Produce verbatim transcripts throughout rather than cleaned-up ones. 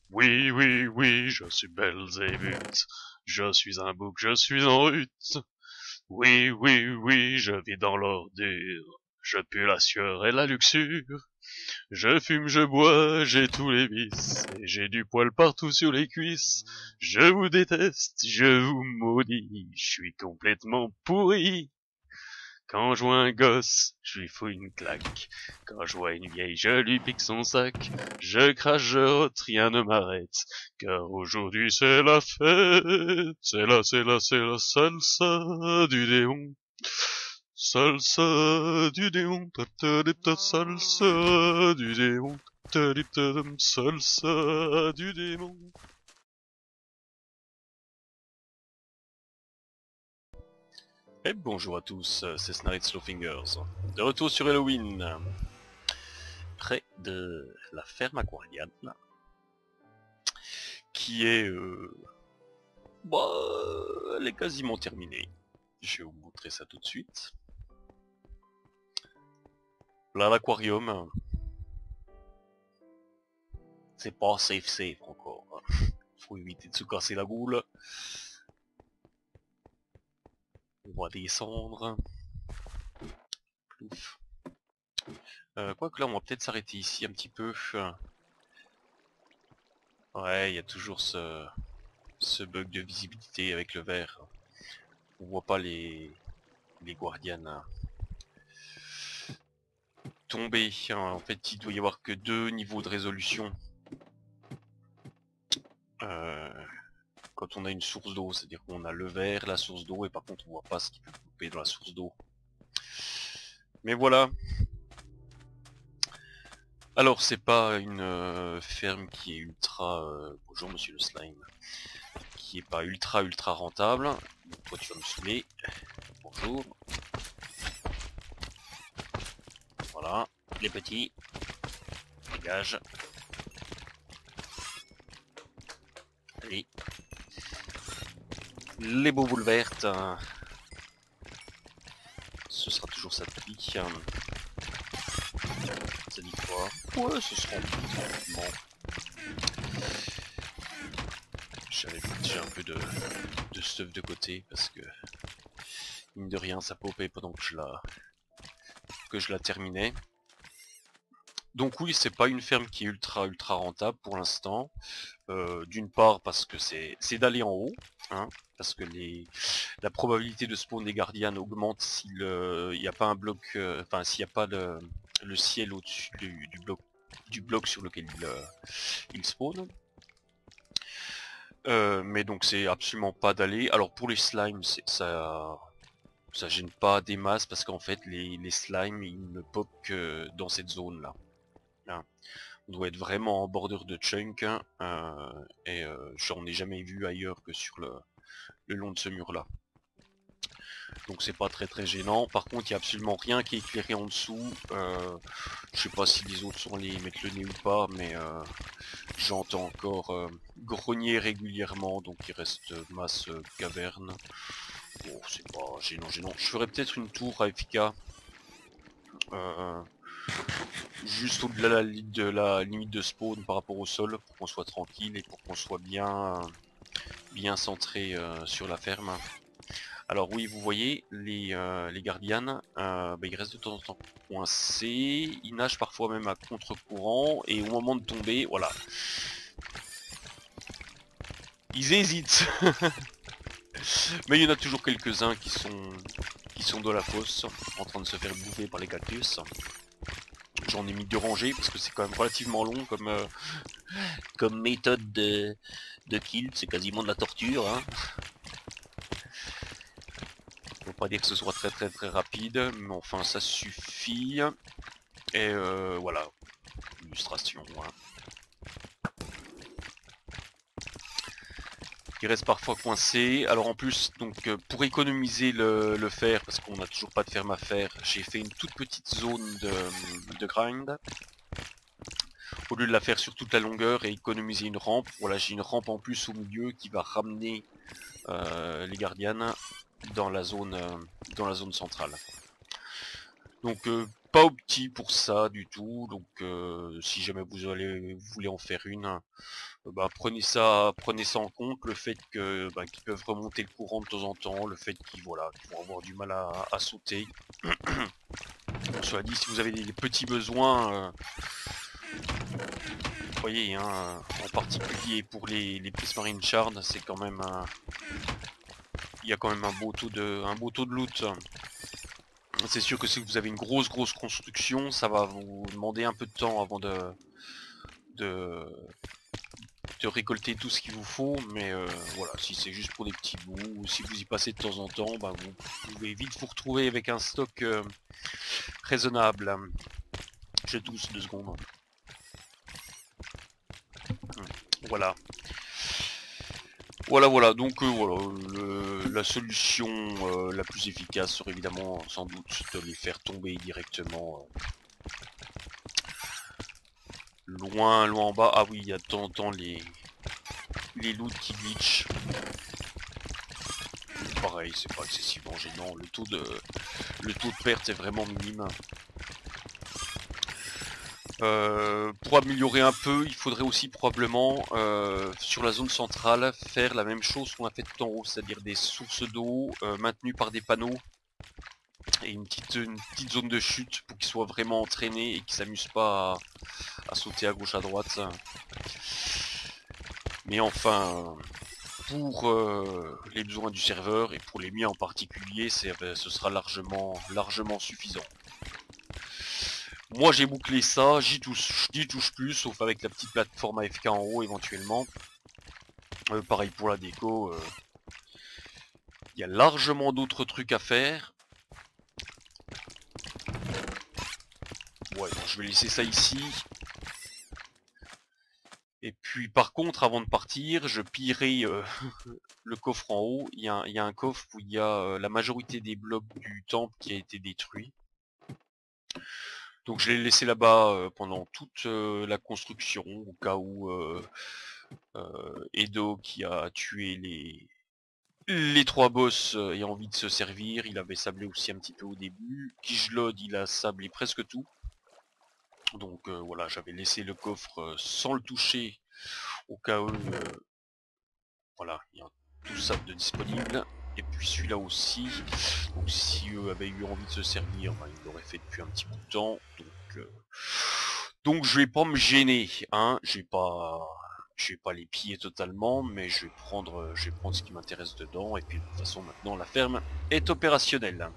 Oui, oui, oui, je suis Belzébuth. Je suis un bouc, je suis en rut. Oui, oui, oui, je vis dans l'ordure. Je pue la sueur et la luxure. Je fume, je bois, j'ai tous les vices. Et j'ai du poil partout sur les cuisses. Je vous déteste, je vous maudis. Je suis complètement pourri. Quand je vois un gosse, je lui fous une claque. Quand je vois une vieille, je lui pique son sac. Je crache, je rote, rien ne m'arrête. Car aujourd'hui c'est la fête. C'est la, c'est la, c'est la salsa du démon. Salsa du démon. Ta ta ta ta, salsa du démon. Ta ta ta ta, salsa du démon. Et bonjour à tous, c'est Snarit Slowfingers. De retour sur Halloween. Près de la ferme aquariane, qui est... Euh... Bah, elle est quasiment terminée. Je vais vous montrer ça tout de suite. Là, l'aquarium, c'est pas safe safe encore. Faut éviter de se casser la goule. On va descendre. Plouf. Euh, Quoique là, on va peut-être s'arrêter ici un petit peu. Ouais, il y a toujours ce... ce bug de visibilité avec le verre. On voit pas les, les guardianes tomber. En fait, il doit y avoir que deux niveaux de résolution euh, quand on a une source d'eau. C'est-à-dire qu'on a le verre, la source d'eau, et par contre on voit pas ce qui peut couper dans la source d'eau. Mais voilà. Alors c'est pas une euh, ferme qui est ultra... Euh, bonjour monsieur le slime. Qui est pas ultra ultra rentable. Toi tu vas me saouler. Bonjour. Voilà. Les petits. Dégage. Allez. Les boboules vertes. Ce sera toujours ça de pique. Ça dit quoi? Ouais, ce sera bon. J'avais déjà un peu de, de stuff de côté parce que mine de rien ça popait pendant que je la que je la terminais. Donc oui, c'est pas une ferme qui est ultra ultra rentable pour l'instant. Euh, D'une part parce que c'est d'aller en haut, hein, parce que les la probabilité de spawn des gardiens augmente s'il n'y a pas un bloc, euh, enfin s'il n'y a pas le, le ciel au-dessus du, du bloc du bloc sur lequel il, euh, il spawn. Euh, mais donc c'est absolument pas d'aller. Alors pour les slimes, ça ça gêne pas des masses parce qu'en fait les, les slimes ils ne pop que dans cette zone là. Hein. On doit être vraiment en bordure de chunk hein, euh, et euh, j'en ai jamais vu ailleurs que sur le, le long de ce mur là. Donc c'est pas très très gênant. Par contre il n'y a absolument rien qui est éclairé en dessous. Euh, je sais pas si les autres sont allés mettre le nez ou pas, mais euh, j'entends encore euh, grogner régulièrement, donc il reste masse euh, caverne. Bon c'est pas gênant gênant. Je ferais peut-être une tour à F K. Euh, juste au-delà de la limite de spawn par rapport au sol, pour qu'on soit tranquille et pour qu'on soit bien, bien centré euh, sur la ferme. Alors oui, vous voyez, les, euh, les gardiennes, euh, bah, ils restent de temps en temps coincés, ils nagent parfois même à contre-courant, et au moment de tomber, voilà. Ils hésitent. Mais il y en a toujours quelques-uns qui sont, qui sont dans la fosse, en train de se faire bouffer par les cactus. J'en ai mis deux rangées, parce que c'est quand même relativement long comme, euh, comme méthode de, de kill, c'est quasiment de la torture. Hein. Faut pas dire que ce soit très très très rapide, mais enfin ça suffit. Et euh, voilà, illustration. Hein. Qui reste parfois coincé. Alors en plus, donc pour économiser le, le fer, parce qu'on n'a toujours pas de ferme à faire, j'ai fait une toute petite zone de, de grind. Au lieu de la faire sur toute la longueur et économiser une rampe, voilà, j'ai une rampe en plus au milieu qui va ramener euh, les gardiennes dans la zone, euh, dans la zone centrale. Donc euh, pas opti pour ça du tout, donc euh, si jamais vous allez vous voulez en faire une, euh, bah, prenez ça prenez ça en compte, le fait que bah, qu'ils peuvent remonter le courant de temps en temps, le fait qu'ils voilà, qu'ils vont avoir du mal à, à sauter. Bon, cela dit, si vous avez des, des petits besoins, euh, vous voyez, hein, en particulier pour les, les Prismarine Shards, c'est quand même un... il y a quand même un beau taux de un beau taux de loot. C'est sûr que si vous avez une grosse grosse construction, ça va vous demander un peu de temps avant de de, de récolter tout ce qu'il vous faut, mais euh, voilà, si c'est juste pour des petits bouts, ou si vous y passez de temps en temps, bah, vous pouvez vite vous retrouver avec un stock euh, raisonnable. J'ai douze deux secondes. Voilà. Voilà, voilà, donc euh, voilà, le, la solution euh, la plus efficace serait évidemment sans doute de les faire tomber directement euh, loin, loin en bas. Ah oui, il y a de temps en temps les, les loots qui glitch. Pareil, c'est pas excessivement gênant, le taux de, le taux de perte est vraiment minime. Euh, pour améliorer un peu, il faudrait aussi probablement euh, sur la zone centrale faire la même chose qu'on a fait tout en haut, c'est-à-dire des sources d'eau euh, maintenues par des panneaux et une petite, une petite zone de chute pour qu'ils soient vraiment entraînés et qu'ils s'amusent pas à, à sauter à gauche à droite. Mais enfin, pour euh, les besoins du serveur et pour les miens en particulier, c'est, ce sera largement, largement suffisant. Moi j'ai bouclé ça, j'y touche, j'y touche plus, sauf avec la petite plateforme A F K en haut éventuellement. Euh, pareil pour la déco, il euh, y a largement d'autres trucs à faire. Ouais, bon, je vais laisser ça ici. Et puis par contre, avant de partir, je pillerai euh, le coffre en haut. Il y, y, a un coffre où il y a euh, la majorité des blocs du temple qui a été détruit. Donc je l'ai laissé là-bas euh, pendant toute euh, la construction, au cas où euh, euh, Edo, qui a tué les, les trois boss, euh, aient envie de se servir. Il avait sablé aussi un petit peu au début. Kijlod, il a sablé presque tout. Donc euh, voilà, j'avais laissé le coffre euh, sans le toucher, au cas où... Euh, voilà, il y a tout ça de disponible. Et puis celui-là aussi. Donc si eux avaient eu envie de se servir, ben, ils l'auraient fait depuis un petit bout de temps. Donc, euh, donc je vais pas me gêner, hein. Je vais pas, je vais pas les piller totalement, mais je vais prendre, je vais prendre ce qui m'intéresse dedans. Et puis de toute façon maintenant la ferme est opérationnelle.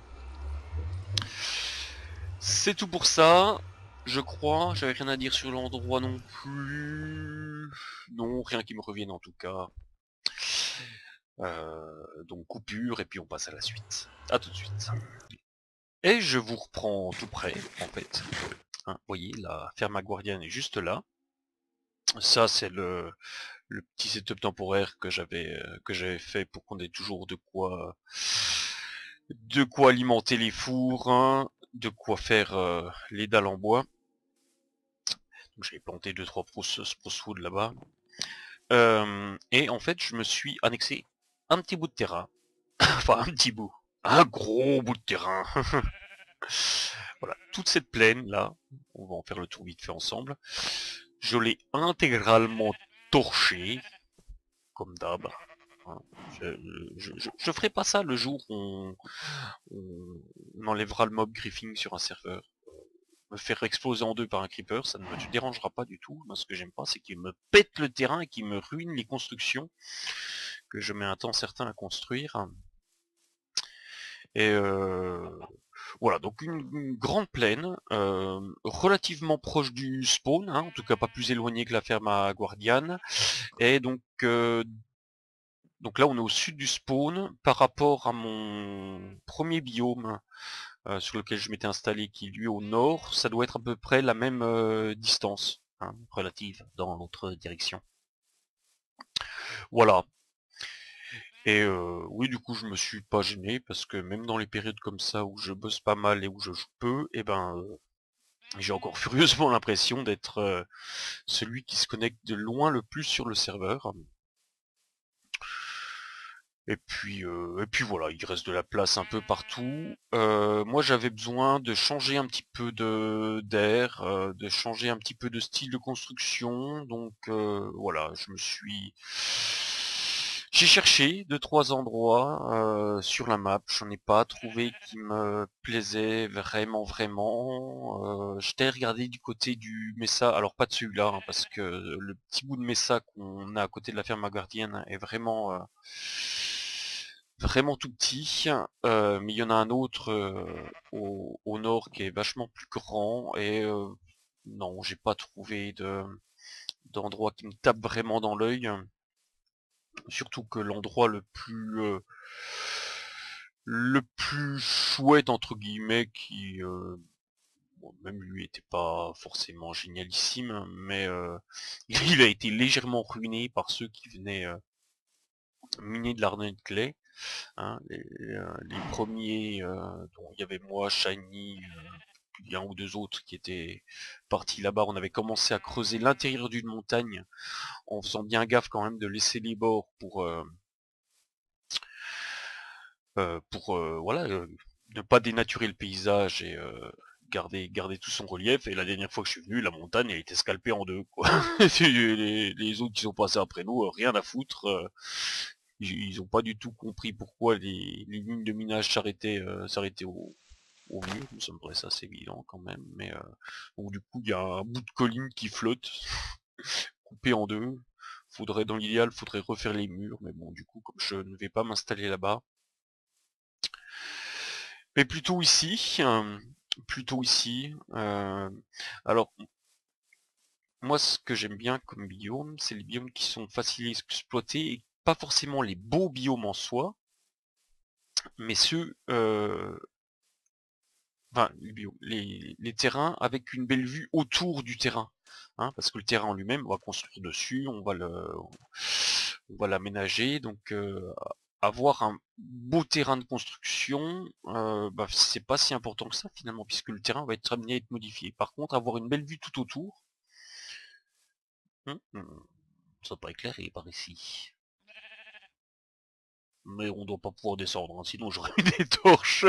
C'est tout pour ça. Je crois, j'avais rien à dire sur l'endroit non plus. Non, rien qui me revienne en tout cas. Euh, donc coupure et puis on passe à la suite. A tout de suite. Et je vous reprends tout près en fait. Hein, vous voyez, la ferme guardiane est juste là. Ça c'est le, le petit setup temporaire que j'avais euh, que j'avais fait pour qu'on ait toujours de quoi de quoi alimenter les fours, hein, de quoi faire euh, les dalles en bois. Donc j'avais planté deux trois sprucewood là-bas. Euh, et en fait je me suis annexé un petit bout de terrain. Enfin un petit bout. Un gros bout de terrain. Voilà, toute cette plaine là, on va en faire le tour vite fait ensemble. Je l'ai intégralement torché, comme d'hab. Hein. Je, je, je, je, ferai pas ça le jour où on, on enlèvera le mob griffing sur un serveur. Me faire exploser en deux par un creeper, ça ne me dérangera pas du tout. Moi, ce que j'aime pas, c'est qu'il me pète le terrain et qu'il me ruine les constructions que je mets un temps certain à construire. Et euh, voilà, donc une, une grande plaine, euh, relativement proche du spawn, hein, en tout cas pas plus éloigné que la ferme à Guardiane. Et donc, euh, donc là on est au sud du spawn par rapport à mon premier biome euh, sur lequel je m'étais installé, qui lui est au nord. Ça doit être à peu près la même euh, distance, hein, relative dans l'autre direction. Voilà. Et euh, oui, du coup, je me suis pas gêné parce que même dans les périodes comme ça où je bosse pas mal et où je joue peu, et ben, euh, j'ai encore furieusement l'impression d'être euh, celui qui se connecte de loin le plus sur le serveur. Et puis, euh, et puis voilà, il reste de la place un peu partout. Euh, moi j'avais besoin de changer un petit peu de d'air, euh, de changer un petit peu de style de construction. Donc euh, voilà, je me suis... J'ai cherché deux trois endroits euh, sur la map, j'en ai pas trouvé qui me plaisait vraiment vraiment. Euh, J'étais regardé du côté du Mesa, alors pas de celui-là, hein, parce que le petit bout de Mesa qu'on a à côté de la ferme gardienne est vraiment... euh, vraiment tout petit, euh, mais il y en a un autre euh, au, au nord qui est vachement plus grand et euh, non, j'ai pas trouvé de d'endroit qui me tape vraiment dans l'œil. Surtout que l'endroit le plus euh, le plus chouette entre guillemets qui euh, bon, même lui était pas forcément génialissime, mais euh, il a été légèrement ruiné par ceux qui venaient euh, miner de l'argent de clé. Hein, les, euh, les premiers, euh, dont il y avait moi, Shiny, euh, puis un ou deux autres qui étaient partis là-bas, on avait commencé à creuser l'intérieur d'une montagne en faisant bien gaffe quand même de laisser les bords pour euh, euh, pour euh, voilà euh, ne pas dénaturer le paysage et euh, garder garder tout son relief. Et la dernière fois que je suis venu, la montagne a été scalpée en deux, quoi. les, les autres qui sont passés après nous, euh, rien à foutre. euh, ils ont pas du tout compris pourquoi les, les lignes de minage s'arrêtaient euh, s'arrêtaient au, au mur. Ça me paraissait assez évident quand même. Mais euh, donc du coup il y a un bout de colline qui flotte, coupé en deux. Faudrait, dans l'idéal, faudrait refaire les murs, mais bon, du coup, comme je ne vais pas m'installer là-bas, mais plutôt ici, euh, plutôt ici. euh, alors, moi, ce que j'aime bien comme biome, c'est les biomes qui sont faciles à exploiter, et pas forcément les beaux biomes en soi, mais ceux, euh, enfin, les, biomes, les, les terrains avec une belle vue autour du terrain. Hein, parce que le terrain en lui-même, on va construire dessus, on va le, on va l'aménager, donc euh, avoir un beau terrain de construction, euh, bah, c'est pas si important que ça finalement, puisque le terrain va être amené à être modifié. Par contre, avoir une belle vue tout autour, hum, hum, ça pas éclairé par ici. Mais on doit pas pouvoir descendre, hein, sinon j'aurais eu des torches.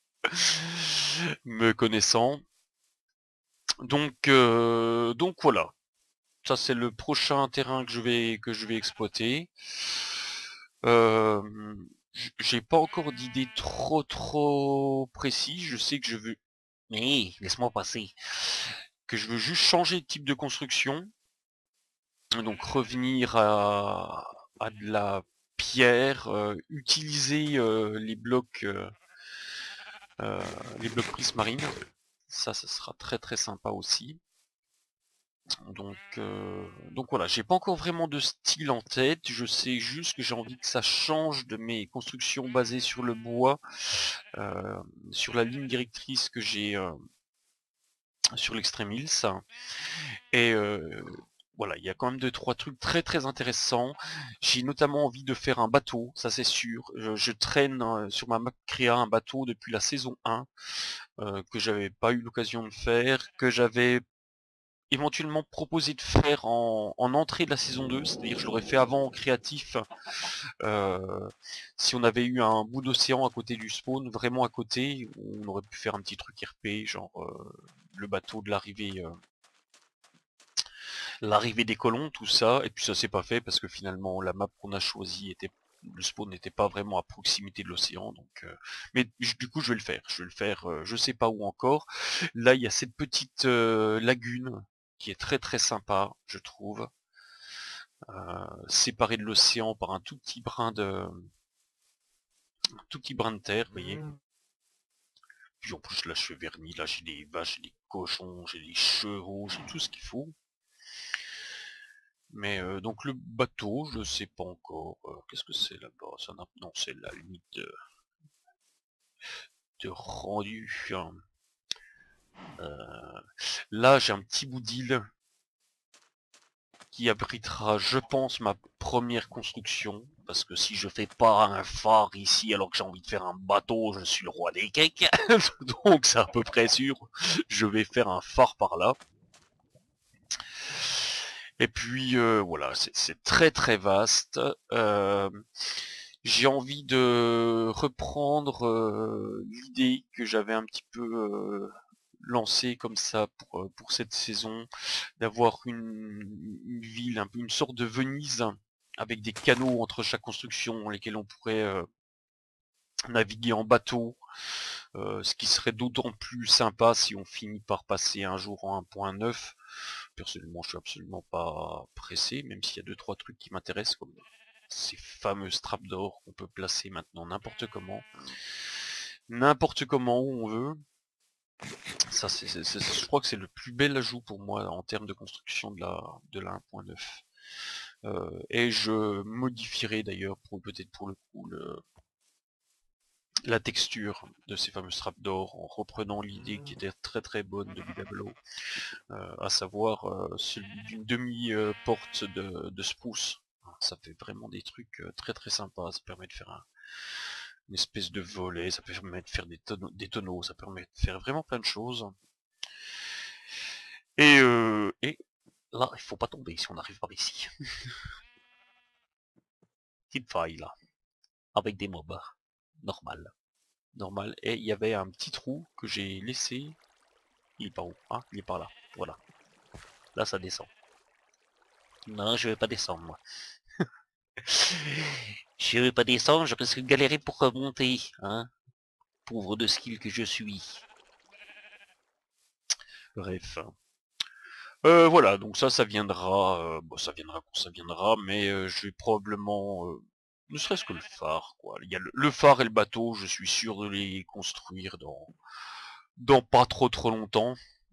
Me connaissant. Donc, euh, donc voilà. Ça c'est le prochain terrain que je vais que je vais exploiter. Euh, j'ai pas encore d'idée trop trop précise. Je sais que je veux... Mais laisse-moi passer. Que je veux juste changer de type de construction. Donc revenir à, à de la pierre, euh, utiliser euh, les blocs euh, euh, les blocs prismarines. Ça, ça sera très très sympa aussi. Donc, euh, donc voilà, j'ai pas encore vraiment de style en tête, je sais juste que j'ai envie que ça change de mes constructions basées sur le bois, euh, sur la ligne directrice que j'ai euh, sur l'Extreme Hills. Et euh, voilà, il y a quand même deux trois trucs très très intéressants. J'ai notamment envie de faire un bateau, ça c'est sûr. Je, je traîne euh, sur ma map créa un bateau depuis la saison un, euh, que j'avais pas eu l'occasion de faire, que j'avais éventuellement proposé de faire en, en entrée de la saison deux, c'est-à-dire je l'aurais fait avant en créatif, euh, si on avait eu un bout d'océan à côté du spawn, vraiment à côté, on aurait pu faire un petit truc R P, genre euh, le bateau de l'arrivée euh, l'arrivée des colons, tout ça, et puis ça s'est pas fait parce que finalement la map qu'on a choisie était... le spawn n'était pas vraiment à proximité de l'océan, donc euh, mais du coup je vais le faire, je vais le faire, euh, je sais pas où encore. Là il y a cette petite euh, lagune qui est très très sympa, je trouve, euh, séparée de l'océan par un tout petit brin de un tout petit brin de terre, vous voyez. Puis en plus là je suis verni, là j'ai des vaches, j'ai des cochons, j'ai des chevaux, j'ai tout ce qu'il faut. Mais euh, donc le bateau, je sais pas encore. Euh, Qu'est-ce que c'est là-bas? Ça n'a- Non, c'est la limite de, de rendu. Hein. Euh, Là, j'ai un petit bout d'île qui abritera, je pense, ma première construction. Parce que si je fais pas un phare ici alors que j'ai envie de faire un bateau, je suis le roi des cakes. Donc c'est à peu près sûr. Je vais faire un phare par là. Et puis euh, voilà, c'est très très vaste. Euh, j'ai envie de reprendre euh, l'idée que j'avais un petit peu euh, lancée comme ça pour, euh, pour cette saison, d'avoir une, une ville, un peu une sorte de Venise, avec des canaux entre chaque construction, lesquels on pourrait euh, naviguer en bateau, euh, ce qui serait d'autant plus sympa si on finit par passer un jour en un point neuf. Personnellement, je suis absolument pas pressé, même s'il y a deux trois trucs qui m'intéressent, comme ces fameuses trappes d'or qu'on peut placer maintenant n'importe comment, n'importe comment où on veut. Ça, c'est, c'est, c'est, je crois que c'est le plus bel ajout pour moi en termes de construction de la de la un point neuf. Euh, et je modifierai d'ailleurs pour peut-être pour le coup le, la texture de ces fameuses trappes d'or en reprenant l'idée qui était très très bonne de Bidablo, euh, à savoir euh, celui d'une demi-porte de, de spruce. Ça fait vraiment des trucs euh, très très sympas, ça permet de faire un, une espèce de volet, ça permet de faire des, tonneaux, des tonneaux, ça permet de faire vraiment plein de choses. Et, euh, et là, il faut pas tomber si on arrive par ici. Petite faille là, avec des mobs, normal. Normal, et il y avait un petit trou que j'ai laissé. Il est par où? Ah, il est par là, voilà. Là ça descend. Non, je vais pas descendre moi. Je vais pas descendre, je risque de galérer pour remonter, hein. Pauvre de skill que je suis. Bref. Euh, voilà, donc ça, ça viendra, euh, bon, ça viendra quand ça viendra, mais euh, je vais probablement, euh, ne serait-ce que le phare, quoi. Il y a le, le phare et le bateau, je suis sûr de les construire dans, dans pas trop trop longtemps.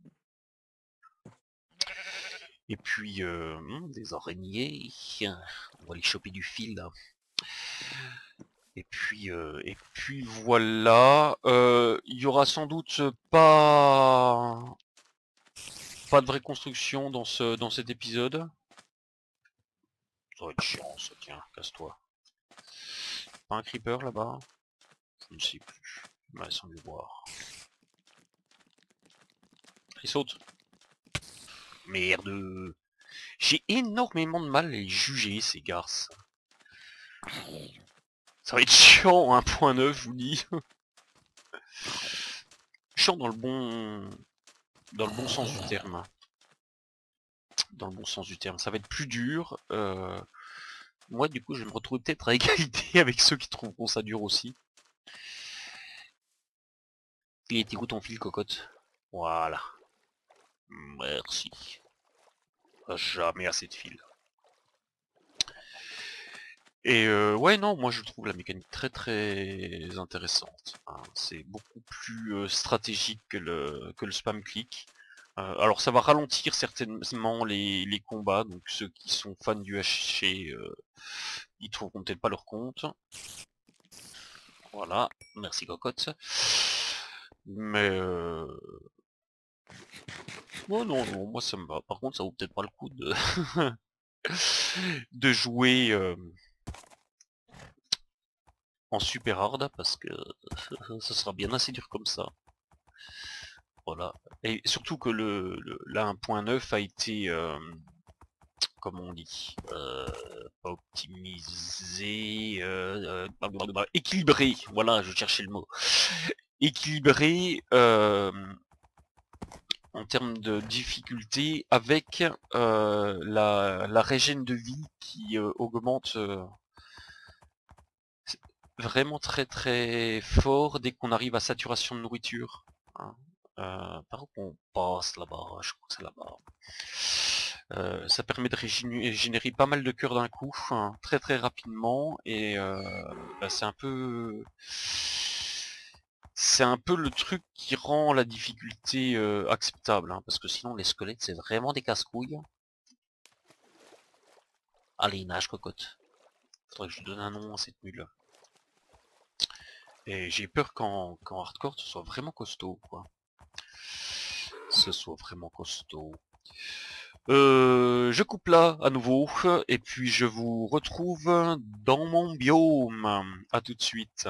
Et puis, euh, hmm, des araignées, on va les choper du fil, là. Et puis, euh, et puis voilà, euh, il y aura sans doute pas, pas de vraie construction dans ce, dans cet épisode. Ça va être chiant, ça, tiens, casse-toi. Pas un creeper là-bas? Je ne sais plus. Il m'a semblé voir. Il saute. Merde. J'ai énormément de mal à les juger, ces garces. Ça va être chiant, un point neuf, je vous dis. Chiant dans le bon... Dans le bon sens du terme. Dans le bon sens du terme. Ça va être plus dur. Euh... Moi, du coup, je vais me retrouver peut-être à égalité avec ceux qui trouveront ça dur aussi. Il était où ton fil, cocotte? Voilà. Merci. Jamais assez de fil. Et euh, ouais, non, moi je trouve la mécanique très très intéressante. Hein. C'est beaucoup plus euh, stratégique que le, que le spam click. Euh, alors ça va ralentir certainement les, les combats, donc ceux qui sont fans du H C, euh, ils trouveront peut-être pas leur compte. Voilà, merci cocotte. Mais euh... oh non, non, moi ça me va. Par contre, ça vaut peut-être pas le coup de de jouer euh, en super hard parce que ça sera bien assez dur comme ça. Voilà. Et surtout que le, le la un point neuf a été euh, comment on dit euh, pas optimisé euh, euh, équilibré, voilà, je cherchais le mot. Équilibré euh, en termes de difficulté avec euh, la, la régène de vie qui euh, augmente euh, vraiment très très fort dès qu'on arrive à saturation de nourriture. Hein. Euh, par où on passe là-bas, je crois que c'est là-bas. Euh, ça permet de régénérer pas mal de cœurs d'un coup, hein, très très rapidement, et euh, bah, c'est un peu... C'est un peu le truc qui rend la difficulté euh, acceptable, hein, parce que sinon les squelettes c'est vraiment des casse-couilles. Allez, nage cocotte. Faudrait que je donne un nom à cette mule. Et j'ai peur qu'en qu'en hardcore ce soit vraiment costaud, quoi. Ce soit vraiment costaud. Euh, je coupe là à nouveau et puis je vous retrouve dans mon biome. À tout de suite.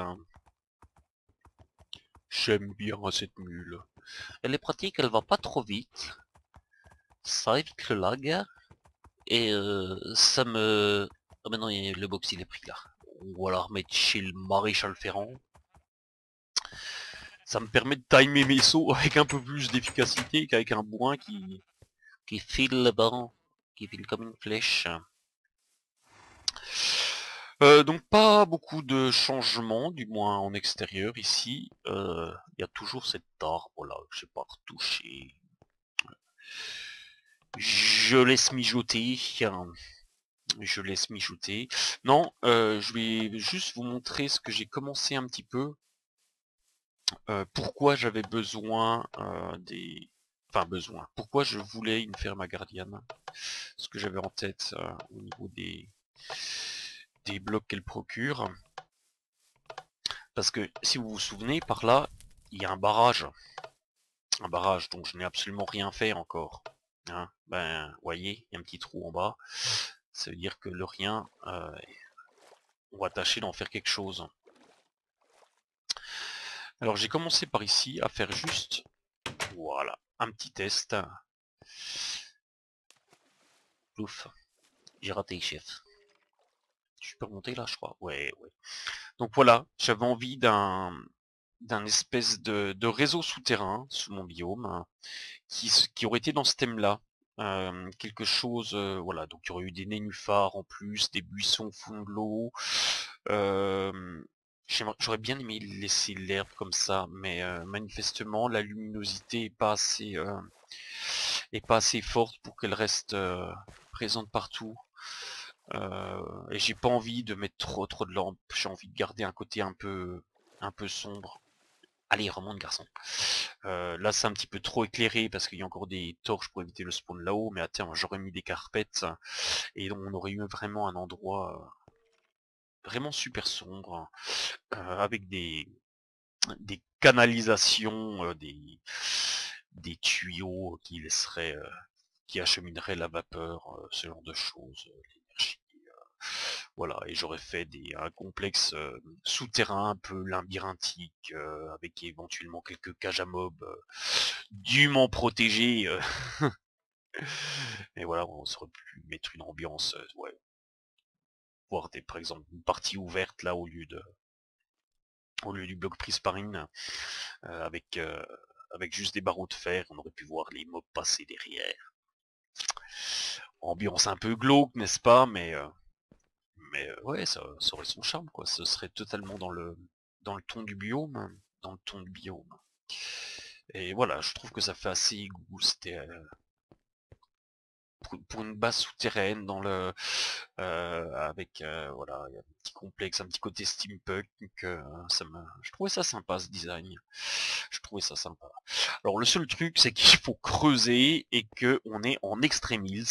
J'aime bien cette mule. Elle est pratique, elle va pas trop vite. Ça évite le lag. Et euh, ça me... Ah oh, mais non, le box il est pris là. on va la remettre chez le maréchal Ferrand. Ça me permet de timer mes sauts avec un peu plus d'efficacité qu'avec un bourrin qui, qui file là-bas, qui file comme une flèche. Euh, donc pas beaucoup de changements, du moins en extérieur ici. Il euh, y a toujours cet arbre là, je sais pas retoucher. Je laisse mijoter. Je laisse mijoter. Non, euh, je vais juste vous montrer ce que j'ai commencé un petit peu. Euh, pourquoi j'avais besoin euh, des... Enfin besoin. Pourquoi je voulais une ferme à gardienne. Ce que j'avais en tête euh, au niveau des... des blocs qu'elle procure. Parce que si vous vous souvenez, par là, il y a un barrage. Un barrage dont je n'ai absolument rien fait encore. Hein, ben, vous voyez, il y a un petit trou en bas. Ça veut dire que le rien, euh, on va tâcher d'en faire quelque chose. Alors j'ai commencé par ici à faire juste, voilà, un petit test. Ouf, j'ai raté, chef. Je peux remonter là, je crois. Ouais, ouais. Donc voilà, j'avais envie d'un d'un espèce de, de réseau souterrain sous mon biome hein, qui, qui aurait été dans ce thème-là. Euh, quelque chose, euh, voilà, donc il y aurait eu des nénuphars en plus, des buissons au fond de l'eau. Euh, J'aurais bien aimé laisser l'herbe comme ça, mais euh, manifestement la luminosité est pas assez, euh, est pas assez forte pour qu'elle reste euh, présente partout. Euh, et j'ai pas envie de mettre trop trop de lampes. J'ai envie de garder un côté un peu, un peu sombre. Allez, remonte garçon. Euh, là c'est un petit peu trop éclairé parce qu'il y a encore des torches pour éviter le spawn là-haut, mais attends, j'aurais mis des carpettes et on aurait eu vraiment un endroit euh, vraiment super sombre euh, avec des des canalisations, euh, des des tuyaux qui laisseraient, euh, qui achemineraient la vapeur, euh, ce genre de choses, euh, l'énergie. Euh, voilà, et j'aurais fait des, un complexe euh, souterrain un peu labyrinthique, euh, avec éventuellement quelques cages à mobs euh, dûment protégées. Euh. Et voilà, on aurait pu mettre une ambiance, euh, ouais, voir des, par exemple une partie ouverte là au lieu de au lieu du bloc Prismarine, euh, avec euh, avec juste des barreaux de fer, on aurait pu voir les mobs passer derrière. Ambiance un peu glauque, n'est-ce pas, mais euh, mais euh, ouais, ça, ça aurait son charme, quoi. Ce serait totalement dans le dans le ton du biome, dans le ton du biome. Et voilà, je trouve que ça fait assez égout. C'était euh, pour, pour une base souterraine dans le euh, avec euh, voilà, il y a un petit complexe, un petit côté steampunk. Euh, ça me, je trouvais ça sympa ce design. Je trouvais ça sympa. Alors le seul truc, c'est qu'il faut creuser et que on est en extremis.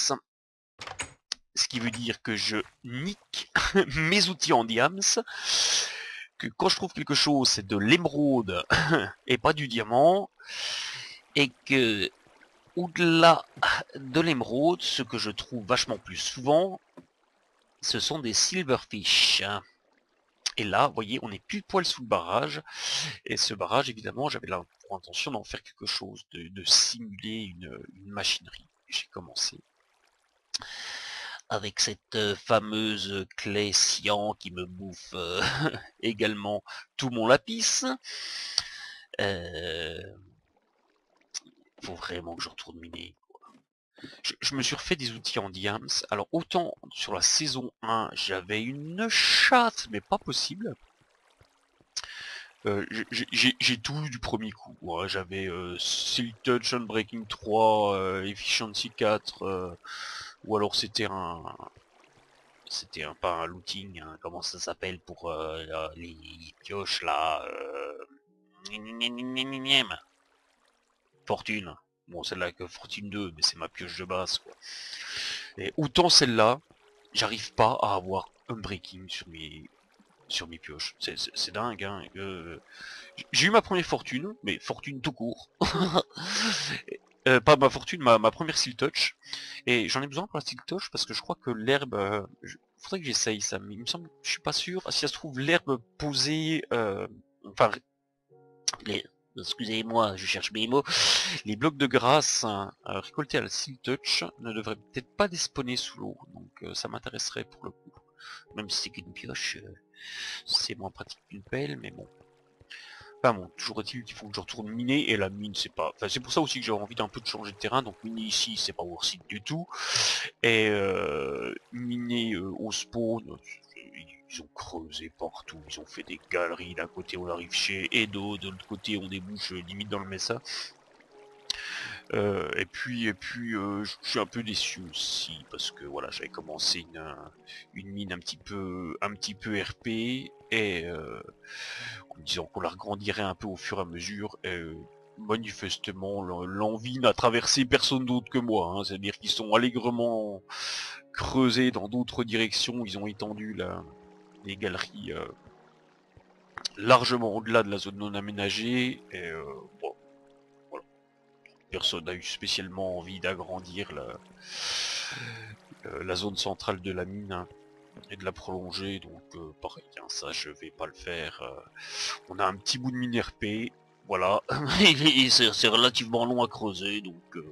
Ce qui veut dire que je nique mes outils en diams, que quand je trouve quelque chose c'est de l'émeraude et pas du diamant, et que au-delà de l'émeraude, ce que je trouve vachement plus souvent, ce sont des silverfish. Et là, vous voyez, on est pile poil sous le barrage, et ce barrage, évidemment, j'avais pour intention d'en faire quelque chose, de, de simuler une, une machinerie. J'ai commencé avec cette euh, fameuse clé cyan qui me bouffe euh, également tout mon lapis. Euh... Faut vraiment que je retourne miner. Je, je me suis refait des outils en diams. Alors autant sur la saison un, j'avais une chatte, mais pas possible. Euh, j'ai tout du premier coup. Ouais, j'avais euh, Silk Touch, Unbreaking trois, euh, Efficiency quatre, euh, ou alors c'était un... C'était un, pas un looting, hein, comment ça s'appelle pour euh, les pioches là euh... Fortune. Bon, celle-là que Fortune deux, mais c'est ma pioche de base, quoi. Et autant celle-là, j'arrive pas à avoir un breaking sur mes sur mes pioches. C'est dingue, hein. Euh, J'ai eu ma première fortune, mais fortune tout court. euh, pas ma fortune, ma, ma première Steel Touch. Et j'en ai besoin pour la Steel Touch parce que je crois que l'herbe... Euh, je... Faudrait que j'essaye ça, mais il me semble... Je suis pas sûr. Si ça se trouve, l'herbe posée... Euh, enfin... Les... Excusez-moi, je cherche mes mots. Les blocs de grâce hein, récoltés à la Steel Touch ne devraient peut-être pas despawner sous l'eau. Donc euh, ça m'intéresserait pour le coup. Même si c'est qu'une pioche, euh, c'est moins pratique qu'une pelle, mais bon. Enfin bon, toujours est-il qu'il faut que je retourne miner, et la mine c'est pas... Enfin c'est pour ça aussi que j'ai envie d'un peu de changer de terrain, donc miner ici c'est pas worth it du tout. Et euh, miner euh, au spawn, ils ont creusé partout, ils ont fait des galeries, d'un côté on arrive chez Edo, de l'autre côté on débouche euh, limite dans le Mesa. Euh, et puis, et puis euh, je suis un peu déçu aussi parce que voilà, j'avais commencé une, une mine un petit peu, un petit peu R P et euh, en me disant qu'on la regrandirait un peu au fur et à mesure. Et, euh, manifestement, l'envie n'a traversé personne d'autre que moi. Hein, c'est-à-dire qu'ils sont allègrement creusés dans d'autres directions. Ils ont étendu la, les galeries euh, largement au-delà de la zone non aménagée. Et euh, bon, personne n'a eu spécialement envie d'agrandir la, euh, la zone centrale de la mine hein, et de la prolonger, donc euh, pareil, hein, ça je vais pas le faire. Euh, on a un petit bout de mine R P, voilà, et c'est relativement long à creuser, donc euh,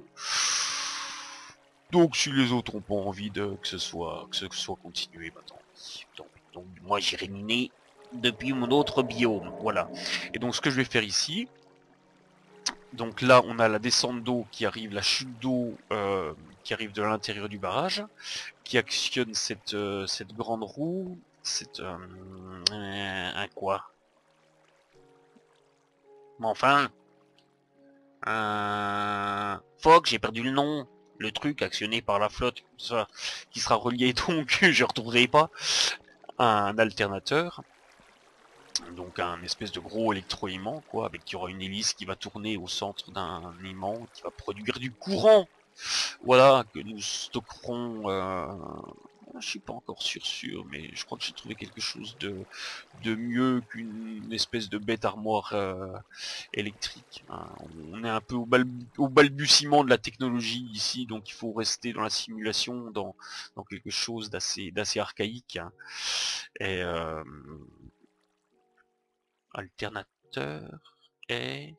donc si les autres ont pas envie de que ce soit que ce soit continué, bah tant pis. Donc, donc moi j'irai miner depuis mon autre biome, voilà. Et donc ce que je vais faire ici, donc là, on a la descente d'eau qui arrive, la chute d'eau euh, qui arrive de l'intérieur du barrage, qui actionne cette, euh, cette grande roue. C'est euh, un, un quoi? Mais enfin, un Fogg, j'ai perdu le nom. Le truc actionné par la flotte, ça, qui sera relié donc, je retrouverai pas, à un alternateur. Donc un espèce de gros électroaimant, quoi, avec qui aura une hélice qui va tourner au centre d'un aimant, qui va produire du courant. Voilà, que nous stockerons... Euh... Je suis pas encore sûr sûr, mais je crois que j'ai trouvé quelque chose de, de mieux qu'une espèce de bête armoire euh, électrique. Hein. On est un peu au, bal au balbutiement de la technologie ici, donc il faut rester dans la simulation, dans, dans quelque chose d'assez d'assez archaïque. Hein. Et euh, alternateur et...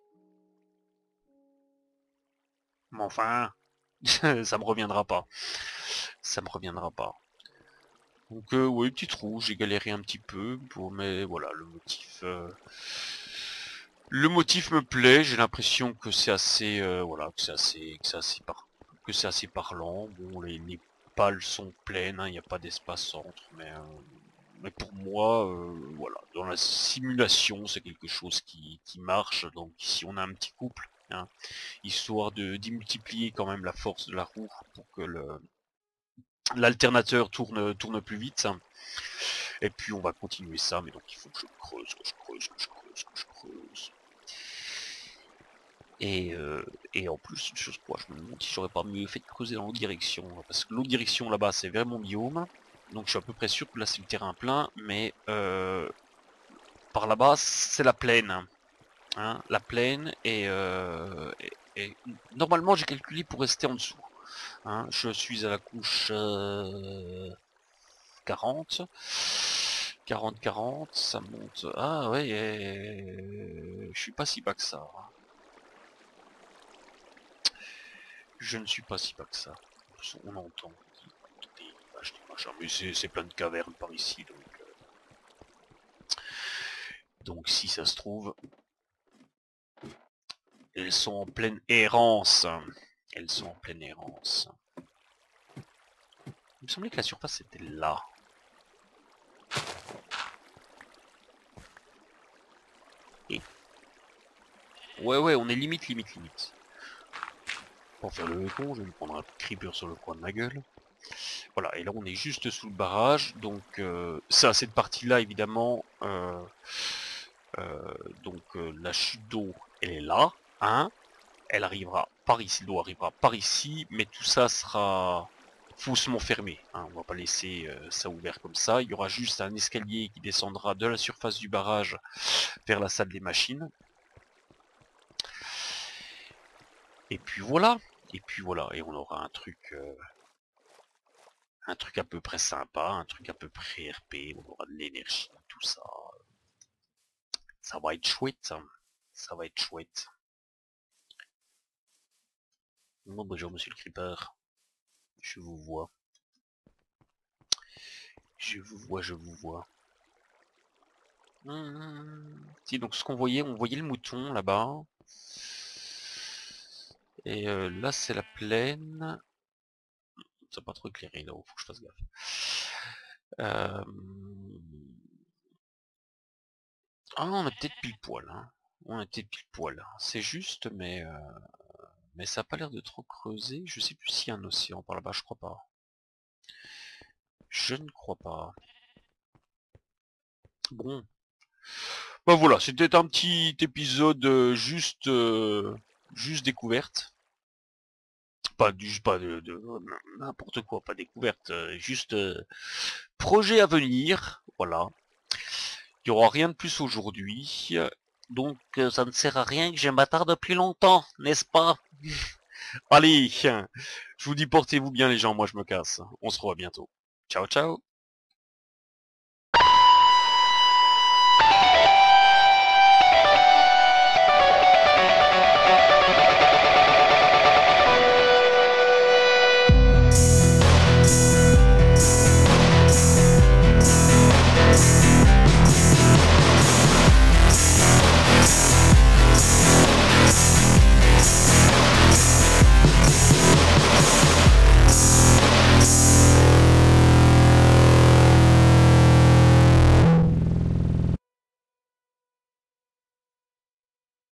Mais enfin, ça me reviendra pas. Ça me reviendra pas. Donc euh, oui, petite roue, j'ai galéré un petit peu, pour, mais voilà, le motif... Euh, le motif me plaît, j'ai l'impression que c'est assez... Euh, voilà, que c'est assez, que c'est assez, par, que c'est assez parlant. Bon, les, les pales sont pleines, il n'y a pas d'espace entre, mais... Euh, mais pour moi, euh, voilà, dans la simulation, c'est quelque chose qui, qui marche. Donc ici, on a un petit couple, hein, histoire de d'y multiplier quand même la force de la roue pour que le l'alternateur tourne tourne plus vite. Et puis on va continuer ça, mais donc il faut que je creuse, que je creuse, que je creuse, que je creuse. Et, euh, et en plus, une chose quoi, je me demande si j'aurais pas mieux fait de creuser dans l'autre direction, parce que l'autre direction là-bas c'est vers mon biome, donc je suis à peu près sûr que là c'est le terrain plein, mais euh, par là-bas c'est la plaine, hein, la plaine, et, euh, et, et normalement j'ai calculé pour rester en dessous. Hein, je suis à la couche euh, quarante. quarante quarante, ça monte. Ah ouais, euh, je suis pas si bas que ça. Je ne suis pas si bas que ça. On entend des images, des machins, mais c'est plein de cavernes par ici, donc... Euh, donc si ça se trouve, elles sont en pleine errance. Elles sont en pleine errance. Il me semblait que la surface était là. Et... Ouais ouais, on est limite, limite, limite. Pour faire le con, je vais me prendre un creeper sur le coin de ma gueule. Voilà, et là on est juste sous le barrage, donc euh, ça, cette partie-là, évidemment, euh, euh, donc euh, la chute d'eau, elle est là, hein, elle arrivera par ici, l'eau arrivera par ici, mais tout ça sera faussement fermé, hein, on va pas laisser euh, ça ouvert comme ça, il y aura juste un escalier qui descendra de la surface du barrage vers la salle des machines. Et puis voilà, et puis voilà, et on aura un truc... Euh, un truc à peu près sympa, un truc à peu près R P, on aura de l'énergie, tout ça. Ça va être chouette, ça. Ça va être chouette. Bon, bonjour, monsieur le creeper. Je vous vois. Je vous vois, je vous vois. Hum, Si, donc ce qu'on voyait, on voyait le mouton là-bas. Et euh, là, c'est la plaine. Ça pas trop éclairé, là, faut que je fasse gaffe. Euh... Ah, on est peut-être pile poil, hein. On est peut-être pile poil. C'est juste, mais euh... mais ça a pas l'air de trop creuser. Je sais plus s'il y a un océan par là-bas, je crois pas. Je ne crois pas. Bon. Bah voilà, c'était un petit épisode euh, juste euh, juste découverte. Pas du pas de, de n'importe quoi, pas découverte, euh, juste euh, projet à venir, voilà. Il n'y aura rien de plus aujourd'hui. Donc euh, ça ne sert à rien que je m'attarde depuis longtemps, n'est-ce pas? Allez, je vous dis portez-vous bien les gens, moi je me casse. On se revoit bientôt. Ciao ciao.